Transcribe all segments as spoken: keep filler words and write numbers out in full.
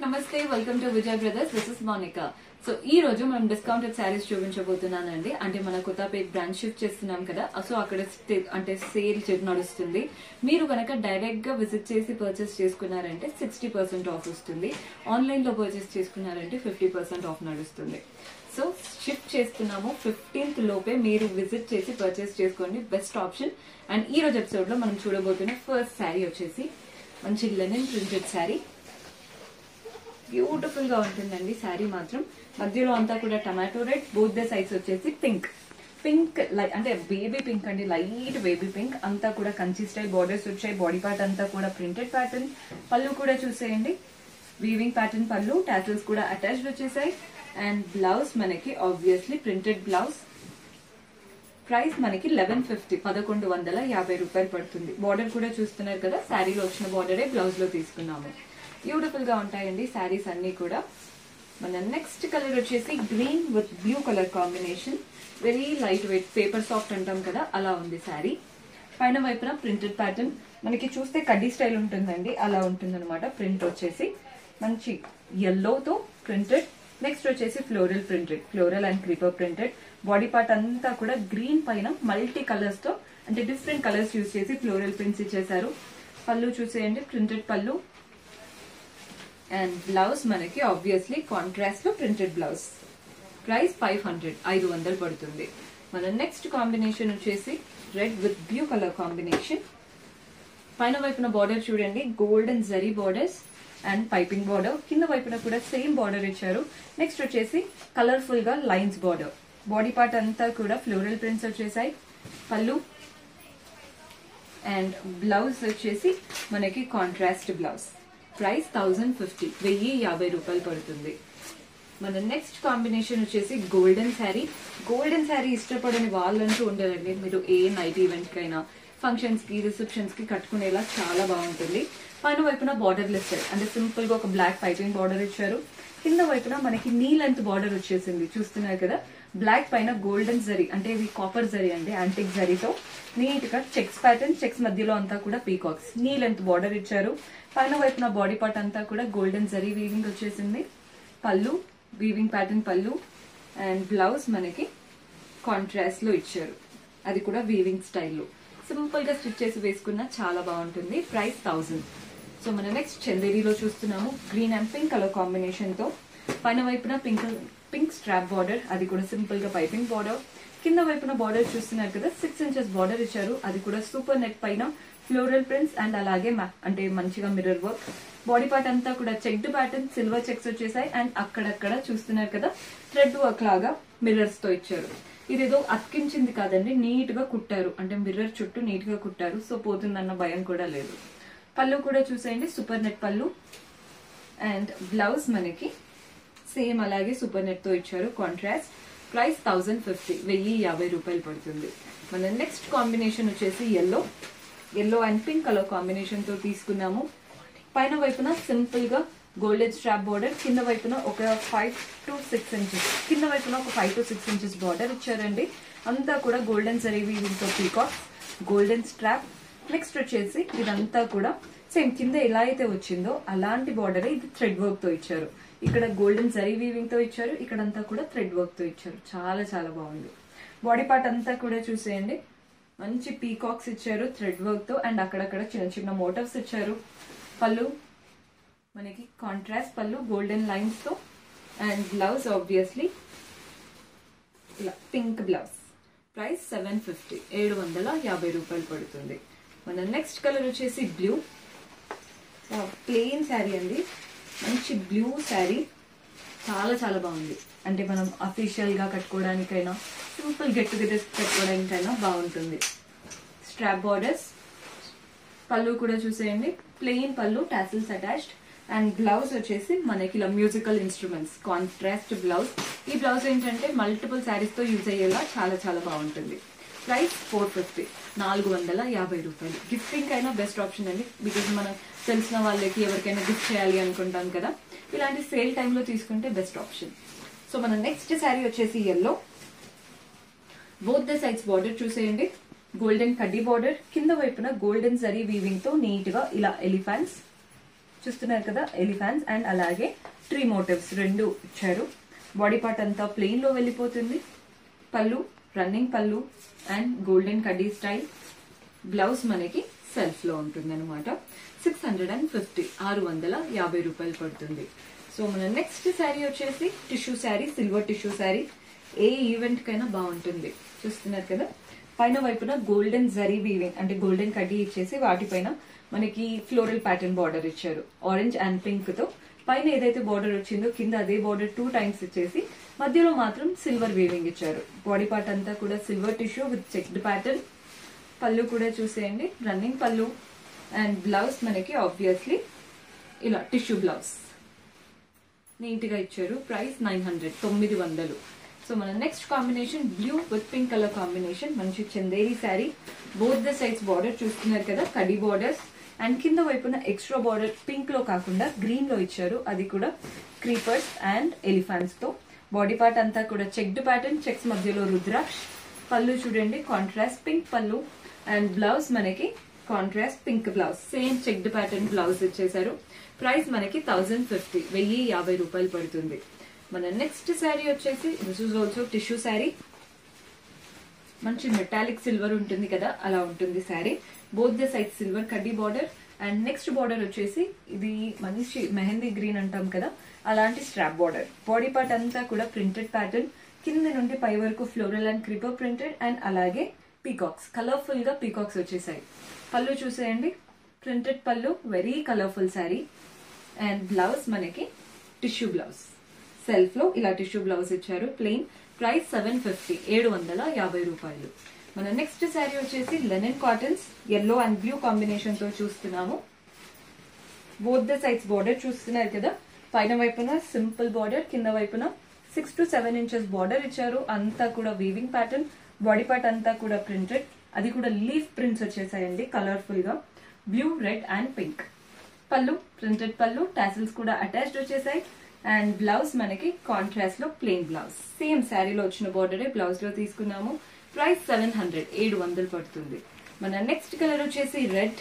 నమస్తే welcome to Vijay brothers. This is Monica. So ఈ రోజు మనం డిస్కౌంటెడ్ సారీస్ చూపించబోతున్నానండి. అంటే మన కొత్తపేట బ్రాంచ్ షిఫ్ట్ చేస్తున్నాం కదా, సో అక్కడ అంటే సేల్ నడుస్తుంది. మీరు కనుక డైరెక్ట్ గా విజిట్ చేసి పర్చేస్ చేసుకున్నారంటే సిక్స్టీ పర్సెంట్ ఆఫ్ వస్తుంది. ఆన్లైన్ లో పర్చేస్ చేసుకున్నారంటే ఫిఫ్టీ పర్సెంట్ ఆఫ్ నడుస్తుంది. సో షిఫ్ట్ చేస్తున్నాము. ఫిఫ్టీన్త్ లోపే మీరు విజిట్ చేసి పర్చేస్ చేసుకోండి, బెస్ట్ ఆప్షన్. అండ్ ఈ రోజు ఎపిసోడ్ లో మనం చూడబోతున్న ఫస్ట్ శారీ వచ్చేసి మంచి లెనిన్ ప్రింటెడ్ శారీ. బ్యూటిఫుల్ గా ఉంటుందండి శారీ మాత్రం. మధ్యలో అంతా కూడా tomato red, both the sides వచ్చేసి పింక్ పింక్ అంటే బేబీ పింక్ అండి, లైట్ బేబీ పింక్. అంతా కూడా కంచి స్టైల్ బార్డర్స్ వచ్చాయి. బాడీ పార్ట్ అంతా కూడా ప్రింటెడ్ ప్యాటర్న్. పళ్ళు కూడా చూసేయండి, వీవింగ్ ప్యాటర్న్ పళ్ళు. టాసిల్స్ కూడా అటాచ్డ్ వచ్చేసాయి. అండ్ బ్లౌజ్ మనకి ఆబ్వియస్లీ ప్రింటెడ్ బ్లౌజ్. ప్రైస్ మనకి లెవెన్ ఫిఫ్టీ పదకొండు వందల యాభై రూపాయలు పడుతుంది. బార్డర్ కూడా చూస్తున్నారు కదా, శారీలో వచ్చిన బార్డరే బ్లౌజ్ లో తీసుకున్నాము. బ్యూటిఫుల్ గా ఉంటాయండి శారీస్ అన్ని కూడా. మన నెక్స్ట్ కలర్ వచ్చేసి green with blue colour combination. Very light weight, paper soft అంటాం కదా, అలా ఉంది శారీ. పైన వైపున ప్రింటెడ్ ప్యాటర్న్ మనకి చూస్తే కడ్డీ స్టైల్ ఉంటుందండి, అలా ఉంటుంది అనమాట. ప్రింట్ వచ్చేసి మంచి ఎల్లోతో ప్రింటెడ్. నెక్స్ట్ వచ్చేసి floral printed, floral and creeper printed. Body part అంతా కూడా గ్రీన్ పైన మల్టీ కలర్స్ తో అంటే డిఫరెంట్ కలర్స్ యూజ్ చేసి ఫ్లోరల్ ప్రింట్స్ ఇచ్చేసారు. పళ్ళు చూసేయండి, ప్రింటెడ్ పళ్ళు. అండ్ బ్లౌజ్ మనకి ఆబ్వియస్లీ కాంట్రాస్ట్ లో printed blouse. Price five hundred ఐదు వందలు పడుతుంది. మన నెక్స్ట్ కాంబినేషన్ వచ్చేసి red with blue colour combination. పైన వైపున బార్డర్ చూడండి, golden zari borders and piping border. కింద వైపున కూడా సేమ్ బార్డర్ ఇచ్చారు. నెక్స్ట్ వచ్చేసి కలర్ఫుల్ గా లైన్స్ బార్డర్. బాడీ పార్ట్ అంతా కూడా ఫ్లోరల్ ప్రింట్స్ వచ్చేసాయి. పళ్ళు అండ్ బ్లౌజ్ వచ్చేసి మనకి contrast blouse. Price thousand fifty వెయ్యి యాభై రూపాయలు పడుతుంది. మన నెక్స్ట్ కాంబినేషన్ వచ్చేసి గోల్డెన్ శారీ. గోల్డెన్ శారీ ఇష్టపడని వాళ్ళంటూ ఉండదండి. మీరు ఏ నైట్ ఈవెంట్ కైనా, ఫంక్షన్స్ కి, రిసెప్షన్స్ కి కట్టుకునేలా చాలా బాగుంటుంది. పైన వైపున బార్డర్ ఇస్తారు, అంటే సింపుల్ గా ఒక బ్లాక్ పైపింగ్ బార్డర్ ఇచ్చారు. కింద వైపున మనకి నీ లెంత్ బార్డర్ వచ్చేసింది, చూస్తున్నారు కదా. బ్లాక్ పైన గోల్డెన్ జరీ, అంటే ఇది కాపర్ జరీ అండి, యాంటిక్ జరీతో నీట్ గా చెక్స్ ప్యాటర్న్. చెక్స్ మధ్యలో అంతా కూడా పీకాక్స్. నీ లెంత్ బార్డర్ ఇచ్చారు. పైన వైపున బాడీ పార్ట్ అంతా కూడా గోల్డెన్ జరీ వీవింగ్ వచ్చేసింది. పళ్ళు వీవింగ్ ప్యాటర్న్ పళ్ళు. అండ్ బ్లౌజ్ మనకి కాంట్రాస్ట్ లో ఇచ్చారు, అది కూడా వీవింగ్ స్టైల్లో. సింపుల్ గా స్టిచ్ చేసి వేసుకున్నా చాలా బాగుంటుంది. Price thousand. సో మన నెక్స్ట్ చందేరీలో చూస్తున్నాము, green and pink colour combination తో. పైన వైపున పింక్ పింక్ స్ట్రాప్ బార్డర్, అది కూడా సింపుల్ గా పైపింగ్ బార్డర్. కింద వైపున బార్డర్ చూస్తున్నారు కదా, సిక్స్ ఇంచెస్ బార్డర్ ఇచ్చారు. అది కూడా సూపర్ నెట్ పైన ఫ్లోరల్ ప్రింట్స్ అండ్ అలాగే అంటే మంచిగా మిర్రర్ వర్క్. బాడీ పార్ట్ అంతా కూడా చెక్డ్ ప్యాటర్న్, సిల్వర్ చెక్స్ వచ్చేసాయి. అండ్ అక్కడక్కడ చూస్తున్నారు కదా, థ్రెడ్ వర్క్ లాగా మిర్రర్స్ తో ఇచ్చారు. ఇదేదో అతికించింది కాదండి, నీట్ గా కుట్టారు, అంటే మిర్రర్ చుట్టూ నీట్ గా కుట్టారు. సో పోతుందన్న భయం కూడా లేదు. పళ్ళు కూడా చూసేయండి, సూపర్ నెట్ పళ్ళు. అండ్ బ్లౌజ్ మనకి సేమ్ అలాగే సూపర్ నెట్ తో ఇచ్చారు, కాంట్రాస్ట్. ప్రైస్ థౌజండ్ ఫిఫ్టీ వెయ్యి యాభై రూపాయలు పడుతుంది. మన నెక్స్ట్ కాంబినేషన్ వచ్చేసి yellow yellow and pink colour combination తో తీసుకున్నాము. పైన వైపున సింపుల్ గా గోల్డెన్ స్ట్రాప్ బార్డర్, కింద వైపున ఒక ఫైవ్ టు సిక్స్ ఇంచెస్ కింద వైపున ఒక five to six inches border ఇచ్చారండి. అంతా కూడా గోల్డెన్ జరీ వీవింగ్ తో పీకాక్, గోల్డెన్ స్ట్రాప్. నెక్స్ట్ వచ్చేసి ఇదంతా కూడా సేమ్ కింద ఎలా అయితే వచ్చిందో అలాంటి బార్డర్, ఇది థ్రెడ్ వర్క్ తో ఇచ్చారు. ఇక్కడ గోల్డెన్ జరీ వీవింగ్ తో ఇచ్చారు, ఇక్కడంతా కూడా థ్రెడ్ వర్క్ తో ఇచ్చారు. చాలా చాలా బాగుంది. బాడీ పార్ట్ అంతా కూడా చూసేయండి, మంచి పీకాక్స్ ఇచ్చారు థ్రెడ్ వర్క్ తో. అండ్ అక్కడక్కడ చిన్న చిన్న మోటివ్స్ ఇచ్చారు. పళ్ళు మనకి కాంట్రాస్ట్ పళ్ళు, గోల్డెన్ లైన్స్ తో. అండ్ బ్లౌజ్ ఆబ్వియస్లీ ఇలా pink blouse. Price seven fifty ఏడు వందల యాభై రూపాయలు పడుతుంది. మన నెక్స్ట్ కలర్ వచ్చేసి బ్లూ. ప్లెయిన్ శారీ అండి, మంచి బ్లూ శారీ. చాలా చాలా బాగుంది. అంటే మనం అఫీషియల్ గా కట్టుకోవడానికైనా, సింపుల్ గెట్ టుగెదర్స్ కట్టుకోవడానికైనా బాగుంటుంది. Strap borders. పళ్ళు కూడా చూసేయండి, ప్లెయిన్ పళ్ళు, టాసిల్స్ అటాచ్డ్. అండ్ బ్లౌజ్ వచ్చేసి మనకి ఇలా మ్యూజికల్ ఇన్స్ట్రుమెంట్స్, కాంట్రాస్ట్ బ్లౌజ్. ఈ బ్లౌజ్ ఏంటంటే మల్టిపుల్ శారీస్ తో యూజ్ అయ్యేలా చాలా చాలా బాగుంటుంది. ప్రైస్ ఫోర్ ఫిఫ్టీ నాలుగు వందల యాభై రూపాయలు. గిఫ్టింగ్ అయినా బెస్ట్ ఆప్షన్ అండి, బికాజ్ మనం తెలిసిన వాళ్ళకి ఎవరికైనా గిఫ్ట్ చేయాలి అనుకుంటాం కదా, ఇలాంటి సేల్ టైంలో తీసుకుంటే బెస్ట్ ఆప్షన్. సో మన నెక్స్ట్ శారీ వచ్చేసి yellow. Both the sides border చూసేయండి, గోల్డెన్ కడ్డీ బార్డర్. కింద వైపున గోల్డెన్ జరీ వీవింగ్ తో నీట్ గా ఇలా ఎలిఫెంట్స్ చూస్తున్నారు కదా ఎలిఫెంట్స్ అండ్ అలాగే ట్రీ మోటివ్స్ రెండు ఇచ్చారు. బాడీ పార్ట్ అంతా ప్లెయిన్ లో వెళ్ళిపోతుంది. Pallu running pallu and golden కడ్డీ స్టైల్. బ్లౌజ్ మనకి సెల్ఫ్ లో ఉంటుంది అనమాట. సిక్స్ హండ్రెడ్ అండ్ ఫిఫ్టీ ఆరు వందల యాభై రూపాయలు పడుతుంది. సో మన నెక్స్ట్ శారీ వచ్చేసి tissue sari, silver tissue sari. ఏ ఈవెంట్ కైనా బాగుంటుంది. చూస్తున్నారు కదా పైన వైపున గోల్డెన్ జరీ వీవింగ్ అంటే గోల్డెన్ కడ్డీ ఇచ్చేసి వాటిపైన మనకి ఫ్లోరల్ ప్యాటర్న్ బార్డర్ ఇచ్చారు ఆరెంజ్ అండ్ పింక్ తో. పైన ఏదైతే బార్డర్ వచ్చిందో కింద అదే బార్డర్ టూ టైమ్స్ ఇచ్చేసి మధ్యలో మాత్రం సిల్వర్ వీవింగ్ ఇచ్చారు. బాడీ పార్ట్ అంతా కూడా silver tissue with checked pattern. పళ్ళు కూడా చూసేయండి రన్నింగ్ పళ్ళు అండ్ బ్లౌజ్ మనకి ఆబ్వియస్లీ ఇలా టిష్యూ బ్లౌజ్ నీట్ గా ఇచ్చారు. ప్రైస్ నైన్ హండ్రెడ్ తొమ్మిది వందలు. సో మన next combination blue with pink colour combination. మంచి Chanderi sari. Both the sides border చూస్తున్నారు కదా కడీ బార్డర్స్ అండ్ కింద వైపున ఎక్స్ట్రా బార్డర్ పింక్ లో కాకుండా గ్రీన్ లో ఇచ్చారు. అది కూడా క్రీపర్స్ అండ్ ఎలిఫెంట్స్ తో. బాడీ పార్ట్ అంతా కూడా చెక్డ్ ప్యాటర్న్, చెక్స్ మధ్యలో రుద్రాక్ష. పళ్ళు చూడండి contrast pink pallu and blouse మనకి contrast pink blouse. Same checked pattern blouse ఇచ్చేసారు. ప్రైస్ మనకి థౌజండ్ ఫిఫ్టీ వెయ్యి యాభై రూపాయలు పడుతుంది. మన నెక్స్ట్ శారీ వచ్చేసి this is also tissue sari. మంచి మెటాలిక్ సిల్వర్ ఉంటుంది కదా అలా ఉంటుంది sari. Both the side silver కడ్డీ బార్డర్ అండ్ నెక్స్ట్ బార్డర్ వచ్చేసి ఇది మంచి మెహందీ గ్రీన్ అంటాం కదా అలాంటి స్ట్రాప్ బార్డర్. బాడీ పార్ట్ అంతా కూడా ప్రింటెడ్ ప్యాటర్న్. కింద నుండి పై వరకు floral and creeper printed and అలాగే పీకాక్స్ కలర్ఫుల్ గా పీకాక్స్ వచ్చేసాయి. పళ్ళు చూసేయండి printed pallu, very colourful sari. And blouse మనకి టిష్యూ బ్లౌజ్ సెల్ఫ్ లో ఇలా టిష్యూ బ్లౌజ్ ఇచ్చారు ప్లెయిన్. ప్రైస్ సెవెన్ ఫిఫ్టీ ఏడు వందల యాభై రూపాయలు. మన నెక్స్ట్ శారీ వచ్చేసి linen cottons yellow and blue combination తో చూస్తున్నాము. బోత్ ద సైడ్స్ బార్డర్ చూస్తున్నారు కదా. పైన వైపున సింపుల్ బార్డర్, కింద వైపున six to seven inches border ఇచ్చారు. అంతా కూడా వీవింగ్ ప్యాటర్న్. బాడీ పార్ట్ అంతా కూడా ప్రింటెడ్, అది కూడా లీఫ్ ప్రింట్స్ వచ్చేసాయండి కలర్ఫుల్ గా blue red and pink. Pallu printed pallu, tassels కూడా అటాచ్డ్ వచ్చేసాయి. అండ్ బ్లౌజ్ మనకి కాంట్రాస్ట్ లో ప్లెయిన్ బ్లౌజ్. సేమ్ శారీలో వచ్చిన బార్డరే బ్లౌజ్ లో తీసుకున్నాము. ప్రైస్ సెవెన్ హండ్రెడ్ ఏడు వందలు పడుతుంది. మన నెక్స్ట్ కలర్ వచ్చేసి రెడ్.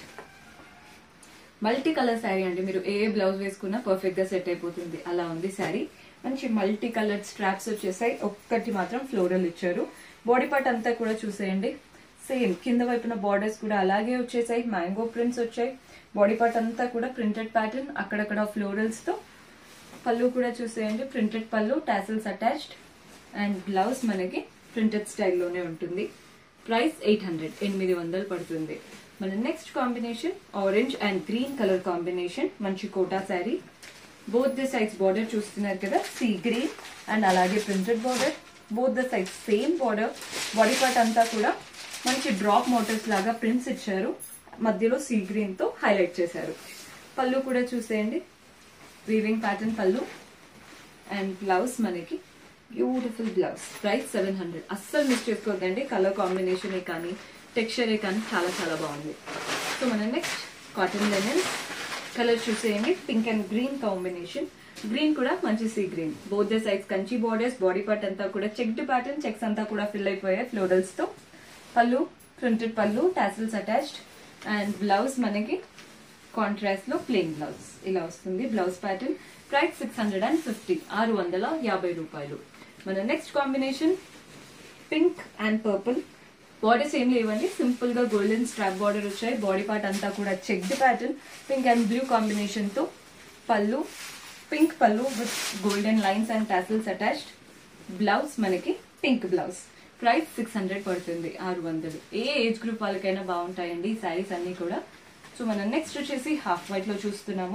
మల్టీ కలర్ శారీ అండి. మీరు ఏ బ్లౌజ్ వేసుకున్నా పర్ఫెక్ట్ గా సెట్ అయిపోతుంది అలా ఉంది శారీ. మంచి మల్టీ కలర్ స్ట్రాప్స్ వచ్చేసాయి. ఒక్కటి మాత్రం ఫ్లోరల్ ఇచ్చారు. బాడీ పార్ట్ అంతా కూడా చూసేయండి సేమ్ కింద వైపున బార్డర్స్ కూడా అలాగే వచ్చేసాయి. మ్యాంగో ప్రింట్స్ వచ్చాయి. బాడీ పార్ట్ అంతా కూడా ప్రింటెడ్ ప్యాటర్న్, అక్కడక్కడ ఫ్లోరల్స్ తో. పళ్ళు కూడా చూసేయండి printed pallu, tassels attached. And blouse మనకి ప్రింటెడ్ స్టైల్లోనే ఉంటుంది. ప్రైస్ ఎయిట్ హండ్రెడ్ ఎనిమిది వందలు పడుతుంది. మన next combination orange and green colour combination. మంచి Kota sari. Both the sides border చూస్తున్నారు కదా సీ గ్రీన్ అండ్ అలాగే printed border. Both the sides same border. Body part అంతా కూడా మంచి డ్రాప్ మోటివ్స్ లాగా ప్రింట్స్ ఇచ్చారు. మధ్యలో సీ గ్రీన్ తో హైలైట్ చేశారు. పళ్ళు కూడా చూసేయండి వీవింగ్ ప్యాటర్న్ పళ్ళు. అండ్ బ్లౌజ్ మనకి beautiful blouse. Price seven hundred. అస్సలు మిస్ చేసుకోవద్దండి. కలర్ కాంబినేషన్ కానీ టెక్స్చరే కానీ చాలా చాలా బాగుంది. సో మన నెక్స్ట్ కాటన్ లెనిన్ కలర్ చూసేయండి pink and green combination. Green కూడా మంచి sea green. Both the sides Kanchi borders. Body part అంతా కూడా చెక్డ్ ప్యాటర్న్, చెక్స్ అంతా కూడా ఫిల్ అయిపోయాయి ఫ్లోరల్స్ తో. Pallu printed pallu, tassels attached. And blouse మనకి కాంట్రాస్ట్ లో ప్లెయిన్ బ్లౌజ్ ఇలా వస్తుంది blouse pattern. Price six hundred and fifty ఆరు వందల యాభై రూపాయలు. మన next combination pink and purple. Borders ఏం లేవండి, సింపుల్ గా గోల్డెన్ స్ట్రాప్ బార్డర్ వచ్చాయి. బాడీ పార్ట్ అంతా కూడా checked pattern pink and blue combination తో. Pallu pink pallu with golden lines and tassels attached. Blouse మనకి pink blouse. Price six hundred పడుతుంది ఆరు వందలు. ఏ ఏజ్ గ్రూప్ వాళ్ళకైనా బాగుంటాయండి ఈ శారీస్ అన్ని కూడా. సో మనం నెక్స్ట్ వచ్చేసి హాఫ్ వైట్ లో చూస్తున్నాము.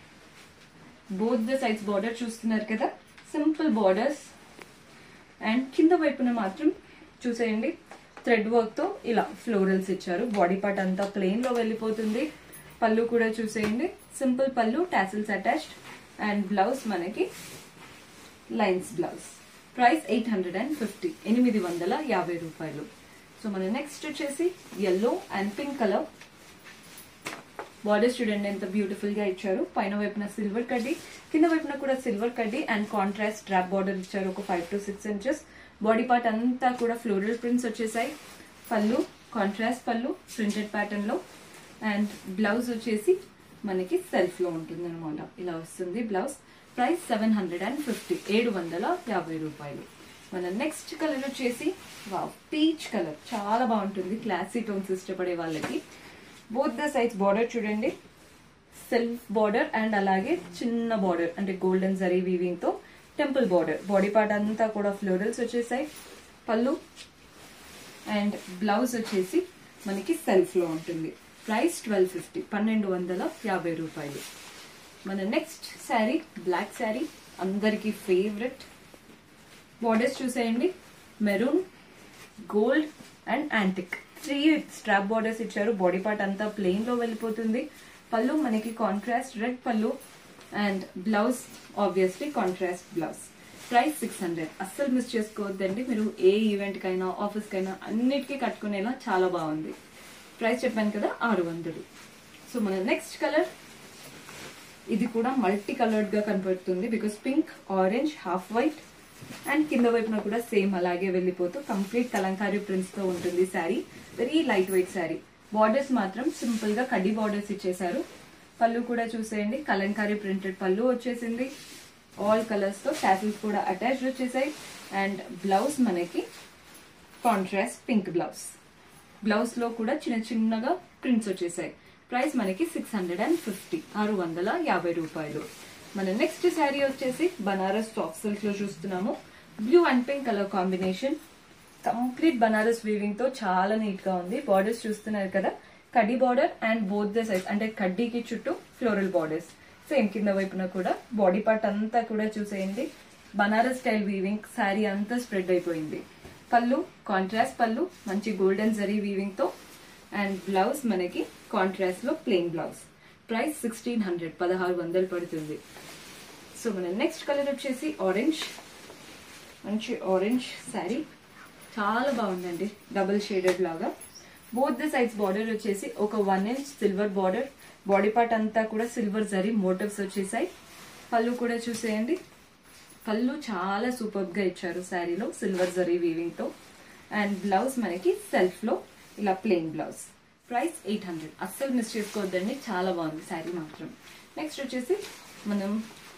బోత్ ద సైడ్స్ బార్డర్ చూస్తున్నారు కదా సింపుల్ బార్డర్స్. అండ్ కింద వైపున మాత్రం చూసేయండి థ్రెడ్ వర్క్ తో ఇలా ఫ్లోరల్స్ ఇచ్చారు. బాడీ పార్ట్ అంతా ప్లెయిన్ లో వెళ్ళిపోతుంది. పళ్ళు కూడా చూసేయండి simple pallu, tassels attached. And blouse మనకి lines blouse. Price eight hundred and fifty ఎనిమిది వందల యాభై రూపాయలు. సో మన నెక్స్ట్ వచ్చేసి yellow and pink colour. Borders చూడండి ఎంత బ్యూటిఫుల్ గా ఇచ్చారు. పైన వైపున సిల్వర్ కడ్డీ, కింద వైపున కూడా సిల్వర్ కడ్డీ అండ్ కాంట్రాస్ట్ డ్రాప్ బార్డర్ ఇచ్చారు ఒక five to six inches. Body part అంతా కూడా ఫ్లోరల్ ప్రింట్స్ వచ్చేసాయి. Pallu contrast pallu printed pattern లో. అండ్ బ్లౌజ్ వచ్చేసి మనకి సెల్ఫ్ లో ఉంటుంది అనమాట. ఇలా వస్తుంది blouse. Price seven hundred and fifty ఏడు వందల యాభై రూపాయలు. మన నెక్స్ట్ కలర్ వచ్చేసి వావ్ పీచ్ కలర్, చాలా బాగుంటుంది క్లాసీ టోన్స్ ఇష్టపడే వాళ్ళకి. బోత్ ద సైడ్స్ బార్డర్ చూడండి, సెల్ఫ్ బార్డర్ అండ్ అలాగే చిన్న బార్డర్ అంటే గోల్డెన్ జరీ వీవింగ్ తో టెంపుల్ బార్డర్. బాడీ పార్ట్ అంతా కూడా ఫ్లోరల్స్ వచ్చేసాయి. పళ్ళు అండ్ బ్లౌజ్ వచ్చేసి మనకి సెల్ఫ్ లో ఉంటుంది. ప్రైస్ ట్వెల్వ్ ఫిఫ్టీ పన్నెండు వందల యాభై రూపాయలు. మన నెక్స్ట్ శారీ బ్లాక్ శారీ, అందరికి ఫేవరెట్. బార్డర్స్ చూసేయండి, maroon, gold and antique. Three strap borders ఇచ్చారు. బాడీ పార్ట్ అంతా ప్లెయిన్ లో వెళ్ళిపోతుంది. పళ్ళు మనకి contrast red pallu and blouse obviously contrast blouse. Price six hundred. అస్సలు మిస్ చేసుకోవద్దండి, మీరు ఏ ఈవెంట్ కైనా ఆఫీస్ కైనా అన్నిటికీ కట్టుకునేలా చాలా బాగుంది. ప్రైస్ చెప్పాను కదా ఆరు వందలు. సో మన నెక్స్ట్ కలర్, ఇది కూడా మల్టీ కలర్డ్ గా కనపడుతుంది because pink, orange, half white and కింద వైపున కూడా సేమ్ అలాగే వెళ్ళిపోతూ కంప్లీట్ కలంకారీ ప్రింట్స్ తో ఉంటుంది sari. Very light weight sari. Borders మాత్రం సింపుల్ గా కడ్డీ బార్డర్స్ ఇచ్చేసారు. పళ్ళు కూడా చూసేయండి, కలంకారీ ప్రింటెడ్ పళ్ళు వచ్చేసింది. ఆల్ కలర్స్ తో టాసిల్స్ కూడా అటాచ్డ్ వచ్చేసాయి. అండ్ బ్లౌజ్ మనకి కాంట్రాస్ట్ పింక్ బ్లౌజ్. బ్లౌజ్ లో కూడా చిన్న చిన్నగా ప్రింట్స్ వచ్చేసాయి. ప్రైస్ మనకి సిక్స్ హండ్రెడ్ అండ్ ఫిఫ్టీ ఆరు వందల యాభై రూపాయలు. మన నెక్స్ట్ శారీ వచ్చేసి బనారస్ సాఫ్ట్ సిల్క్ లో చూస్తున్నాము. Blue and pink colour combination, complete Banaras weaving తో చాలా నీట్ గా ఉంది. బార్డర్స్ చూస్తున్నారు కదా, కడ్డీ బార్డర్ అండ్ బోత్ ద సైజ్ అంటే కడ్డీకి చుట్టూ ఫ్లోరల్ బార్డర్స్. సేమ్ కింద వైపున కూడా బాడీ పార్ట్ అంతా కూడా చూసేయండి, బనారస్ స్టైల్ వీవింగ్ శారీ అంతా స్ప్రెడ్ అయిపోయింది. పళ్ళు కాంట్రాస్ట్ పళ్ళు, మంచి గోల్డెన్ జరీ వీవింగ్ తో అండ్ బ్లౌజ్ మనకి కాంట్రాస్ట్ లో plain blouse. Price sixteen hundred పదహారు వందలు పడుతుంది. సో మన నెక్స్ట్ కలర్ వచ్చేసి ఆరెంజ్, మంచి ఆరెంజ్ శారీ, చాలా బాగుందండి, డబుల్ షేడెడ్ లాగా. బోత్ ద సైడ్స్ బార్డర్ వచ్చేసి ఒక one inch silver border. Body part అంతా కూడా సిల్వర్ జరీ మోటివ్స్ వచ్చేసాయి. పళ్ళు కూడా చూసేయండి, పళ్ళు చాలా సూపర్ గా ఇచ్చారు శారీలో సిల్వర్ జరీ వీవింగ్ తో. అండ్ బ్లౌజ్ మనకి సెల్ఫ్ లో ఇలా plain blouse. Price eight hundred. అస్సలు మిస్ చేసుకోవద్దండి, చాలా బాగుంది శారీ మాత్రం. నెక్స్ట్ వచ్చేసి మనం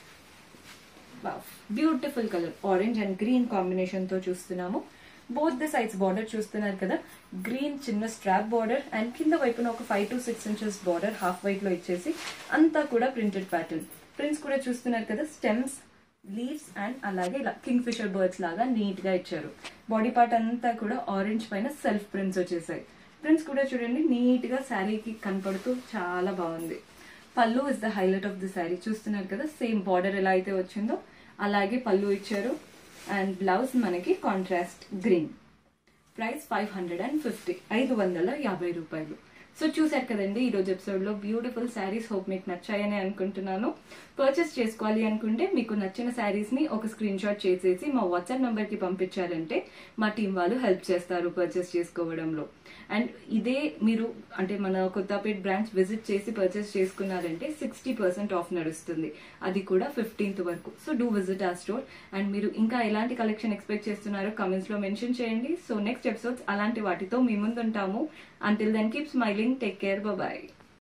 beautiful colour orange and green combination తో చూస్తున్నాము. బోత్ ద సైడ్స్ బార్డర్ చూస్తున్నారు కదా, గ్రీన్ చిన్న స్ట్రాప్ బార్డర్ అండ్ కింద వైపున ఒక five to six inches border half white లో ఇచ్చేసి అంతా కూడా ప్రింటెడ్ ప్యాటర్న్. ప్రింట్స్ కూడా చూస్తున్నారు కదా, స్టెమ్స్, లీవ్స్ అండ్ అలాగే ఇలా కింగ్ ఫిషర్ బర్డ్స్ లాగా నీట్ గా ఇచ్చారు. బాడీ పార్ట్ అంతా కూడా ఆరెంజ్ పైన సెల్ఫ్ ప్రింట్స్ వచ్చేసాయి. ప్రింట్స్ కూడా చూడండి నీట్ గా శారీకి కనపడుతూ చాలా బాగుంది. Pallu is the highlight of the sari. చూస్తున్నారు కదా, సేమ్ బార్డర్ ఎలా అయితే వచ్చిందో అలాగే పళ్ళు ఇచ్చారు. అండ్ బ్లౌజ్ మనకి contrast green. Price five hundred and fifty ఐదు వందల యాభై రూపాయలు. సో చూసారు కదండి ఈ రోజు ఎపిసోడ్ లో బ్యూటిఫుల్ శారీస్. హోప్ మీకు నచ్చాయని అనుకుంటున్నాను. పర్చేస్ చేసుకోవాలి అనుకుంటే మీకు నచ్చిన శారీస్ ని ఒక స్క్రీన్ షాట్ చేసేసి మా వాట్సాప్ నంబర్ కి పంపించారంటే మా టీం వాళ్ళు హెల్ప్ చేస్తారు పర్చేస్ చేసుకోవడంలో. అండ్ ఇదే మీరు అంటే మన కొత్తపేట్ బ్రాంచ్ విజిట్ చేసి పర్చేస్ చేసుకున్నారంటే సిక్స్టీ పర్సెంట్ ఆఫ్ నడుస్తుంది, అది కూడా ఫిఫ్టీన్త్ వరకు. సో డూ విజిట్ ఆ స్టోర్. అండ్ మీరు ఇంకా ఎలాంటి కలెక్షన్ ఎక్స్పెక్ట్ చేస్తున్నారో కమెంట్స్ లో మెన్షన్ చేయండి. సో నెక్స్ట్ ఎపిసోడ్స్ అలాంటి వాటితో మీ ముందు ఉంటాము. Until then, keep smiling. Take care. Bye-bye.